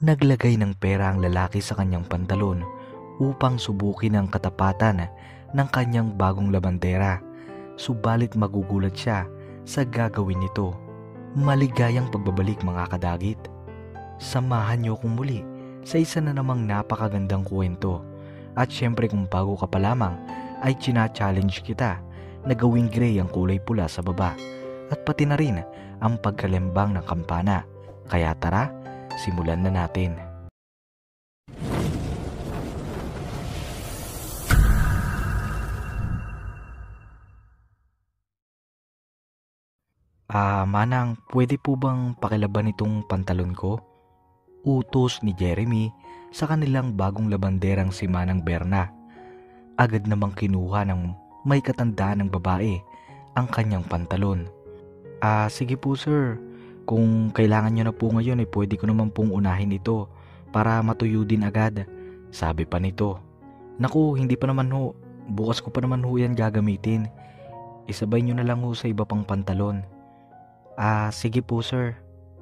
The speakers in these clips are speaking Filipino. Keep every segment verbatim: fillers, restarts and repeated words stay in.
Naglagay ng pera ang lalaki sa kanyang pantalon upang subukin ang katapatan ng kanyang bagong labandera. Subalit magugulat siya sa gagawin nito. Maligayang pagbabalik mga kadagit. Samahan niyo kong muli sa isa na namang napakagandang kwento. At syempre kung bago ka pa lamang ay china-challenge kita na gawing gray ang kulay pula sa baba at pati na rin ang pagkalembang ng kampana. Kaya tara, simulan na natin. Ah, Manang, pwede po bang pakilaban itong pantalon ko? Utos ni Jeremy sa kanilang bagong labanderang si Manang Berna. Agad namang kinuha ng may katandaan ng babae ang kanyang pantalon. Ah, sige po sir. Kung kailangan nyo na po ngayon ay pwede ko naman pong unahin ito para matuyo din agad. Sabi pa nito. Naku, hindi pa naman ho. Bukas ko pa naman ho yan gagamitin. Isabay nyo na lang ho sa iba pang pantalon. Ah, sige po sir.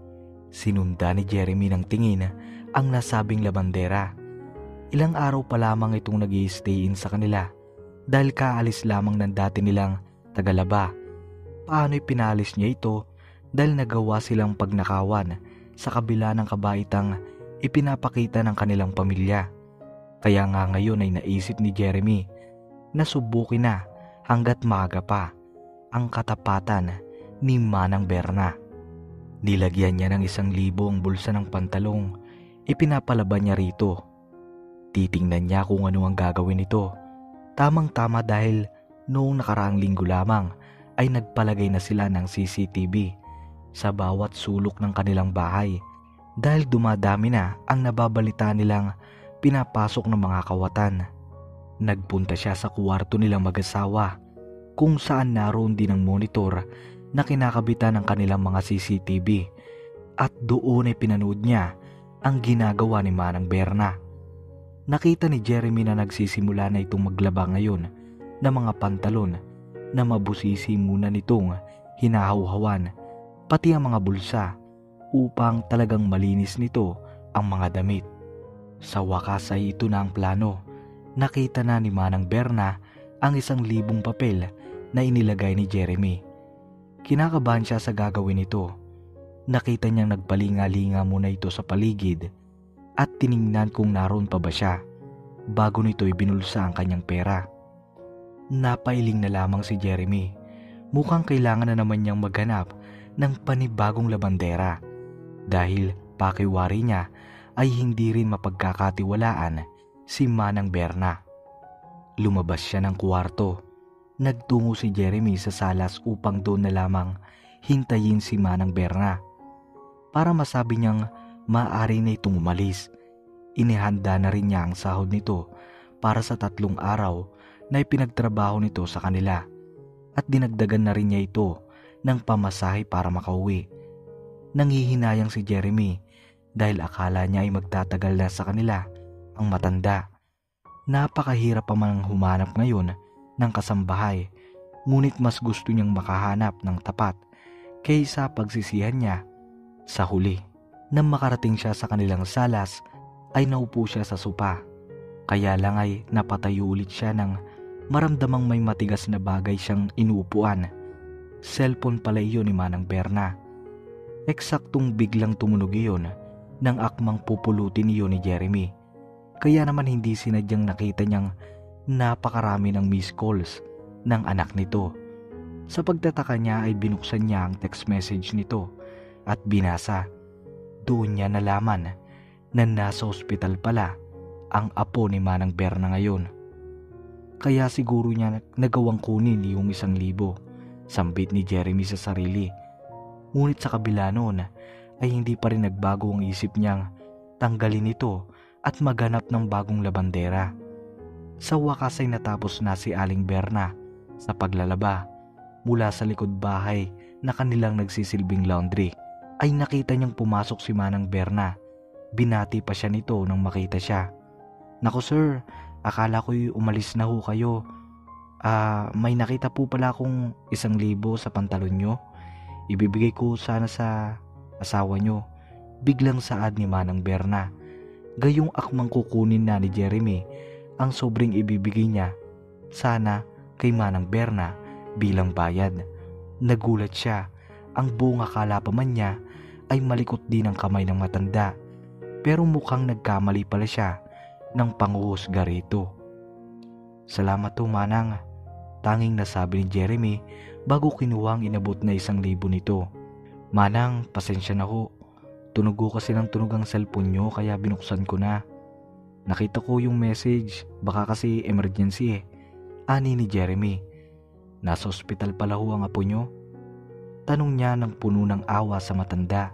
Sinunda ni Jeremy ng tingin ang nasabing labandera. Ilang araw pa lamang itong nag-i-stay in sa kanila dahil kaalis lamang ng dati nilang tagalaba. Paano'y pinalis niya ito dahil nagawa silang pagnakawan sa kabila ng kabaitang ipinapakita ng kanilang pamilya. Kaya nga ngayon ay naisip ni Jeremy na subukin na hanggat maaga pa ang katapatan ni Manang Berna. Nilagyan niya ng isang libo ang bulsa ng pantalong. Ipinapalaban niya rito. Titingnan niya kung ano ang gagawin nito. Tamang-tama dahil noong nakaraang linggo lamang ay nagpalagay na sila ng C C T V sa bawat sulok ng kanilang bahay dahil dumadami na ang nababalita nilang pinapasok ng mga kawatan. Nagpunta siya sa kwarto nilang mag-asawa kung saan naroon din ang monitor na kinakabitan ng kanilang mga C C T V at doon ay pinanood niya ang ginagawa ni Manang Berna. Nakita ni Jeremy na nagsisimula na itong maglaba ngayon ng mga pantalon na mabusisi muna nitong hinahauhawan pati ang mga bulsa upang talagang malinis nito ang mga damit. Sa wakas ay ito na ang plano. Nakita na ni Manang Berna ang isang libong papel na inilagay ni Jeremy. Kinakabahan siya sa gagawin nito. Nakita niyang nagpalinga-linga muna ito sa paligid at tiningnan kung naroon pa ba siya bago nito'y binulsa ang kanyang pera. Napailing na lamang si Jeremy. Mukhang kailangan na naman niyang maghanap ng panibagong labandera dahil pakiwari niya ay hindi rin mapagkakatiwalaan si Manang Berna. Lumabas siya ng kwarto. Nagtungo si Jeremy sa salas upang doon na lamang hintayin si Manang Berna. Para masabi niyang maaari na itong umalis, inihanda na rin niya ang sahod nito para sa tatlong araw na ipinagtrabaho nito sa kanila at dinagdagan na rin niya ito ng pamasahe para makauwi. Nanghihinayang si Jeremy dahil akala niya ay magtatagal na sa kanila ang matanda. Napakahirap pa man humanap ngayon ng kasambahay, ngunit mas gusto niyang makahanap ng tapat kaysa pagsisihan niya. Sa huli, nang makarating siya sa kanilang salas ay naupo siya sa sopa. Kaya lang ay napatayo ulit siya nang maramdamang may matigas na bagay siyang inuupuan. Cellphone pala iyon ni Manang Berna. Eksaktong biglang tumunog iyon ng akmang pupulutin iyon ni Jeremy. Kaya naman hindi sinadyang nakita niyang napakarami ng missed calls ng anak nito. Sa pagtataka niya ay binuksan niya ang text message nito at binasa. Doon niya nalaman na nasa ospital pala ang apo ni Manang Berna ngayon. Kaya siguro niya nagawang kunin yung isang libo, sambit ni Jeremy sa sarili. Ngunit sa kabila noon ay hindi pa rin nagbago ang isip niyang tanggalin ito at maghanap ng bagong labandera. Sa wakas ay natapos na si Aling Berna sa paglalaba. Mula sa likod bahay na kanilang nagsisilbing laundry ay nakita niyang pumasok si Manang Berna. Binati pa siya nito nang makita siya. Naku sir, akala ko'y umalis na ho kayo. Ah, may nakita po pala akong isang libo sa pantalon nyo. Ibibigay ko sana sa asawa nyo. Biglang saad ni Manang Berna. Gayong akmang kukunin na ni Jeremy ang sobrang ibibigay niya sana kay Manang Berna bilang bayad. Nagulat siya. Ang buong akala pa man niya ay malikot din ang kamay ng matanda. Pero mukhang nagkamali pala siya ng panguhusga rito. Salamat to, Manang. Tanging nasabi ni Jeremy bago kinuha ang inabot na isang libo nito. Manang, pasensya na ho. Tunog ko kasi ng tunog ang cellphone nyo kaya binuksan ko na. Nakita ko yung message, baka kasi emergency eh. Ani ni Jeremy. Nasa ospital pala ho ang apo nyo? Tanong niya ng puno ng awa sa matanda.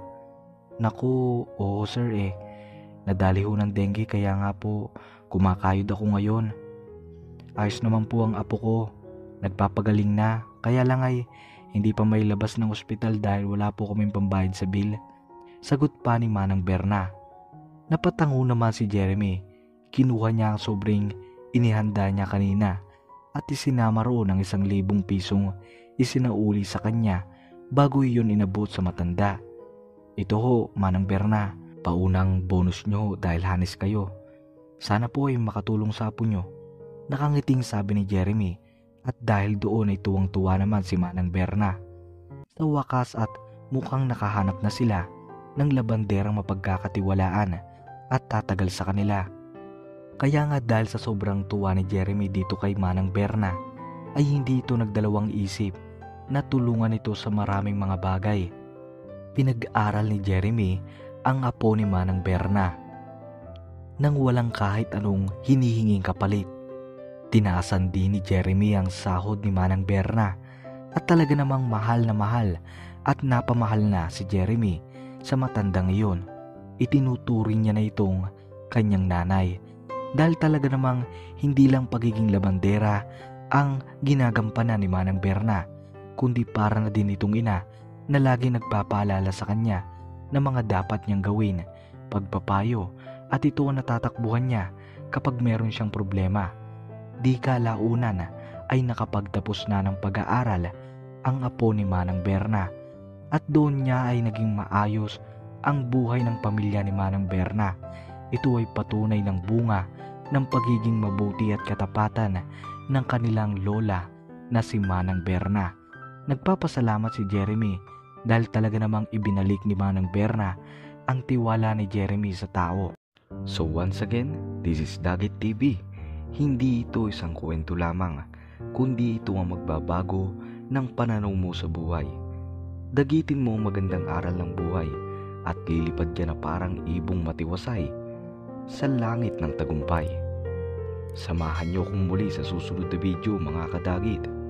Naku, oo sir eh. Nadali ho ng dengue kaya nga po kumakayod ako ngayon. Ayos naman po ang apo ko. Nagpapagaling na, kaya lang ay hindi pa may labas ng ospital dahil wala po kaming pambayad sa bill. Sagot pa ni Manang Berna. Napatango naman si Jeremy. Kinuha niya ang sobrang inihanda niya kanina at isinama roon ng isang libong pisong isinauli sa kanya bago iyon inabot sa matanda. Ito ho, Manang Berna, paunang bonus nyo dahil hanis kayo. Sana po ay makatulong sa apo nyo. Nakangiting sabi ni Jeremy at dahil doon ay tuwang-tuwa naman si Manang Berna. Sa wakas at mukhang nakahanap na sila ng labanderang mapagkakatiwalaan at tatagal sa kanila. Kaya nga dahil sa sobrang tuwa ni Jeremy dito kay Manang Berna ay hindi ito nagdalawang isip na tulungan ito sa maraming mga bagay. Pinag-aral ni Jeremy ang apo ni Manang Berna nang walang kahit anong hinihinging kapalit. Tinaasan din ni Jeremy ang sahod ni Manang Berna at talaga namang mahal na mahal at napamahal na si Jeremy sa matandang iyon. Itinuturing niya na itong kanyang nanay dahil talaga namang hindi lang pagiging labandera ang ginagampanan ni Manang Berna, kundi para na din itong ina na lagi nagpapaalala sa kanya ng mga dapat niyang gawin, pagpapayo at ito ang natatakbuhan niya kapag meron siyang problema. Di kalaunan ay nakapagtapos na ng pag-aaral ang apo ni Manang Berna at doon niya ay naging maayos ang buhay ng pamilya ni Manang Berna. Ito ay patunay ng bunga ng pagiging mabuti at katapatan ng kanilang lola na si Manang Berna. Nagpapasalamat si Jeremy dahil talaga namang ibinalik ni Manang Berna ang tiwala ni Jeremy sa tao. So once again, this is Dagit T V. Hindi ito isang kwento lamang, kundi ito ang magbabago ng pananaw mo sa buhay. Dagitin mo ang magandang aral ng buhay at lilipad ka na parang ibong matiwasay sa langit ng tagumpay. Samahan niyo kong muli sa susunod na video, mga kadagit.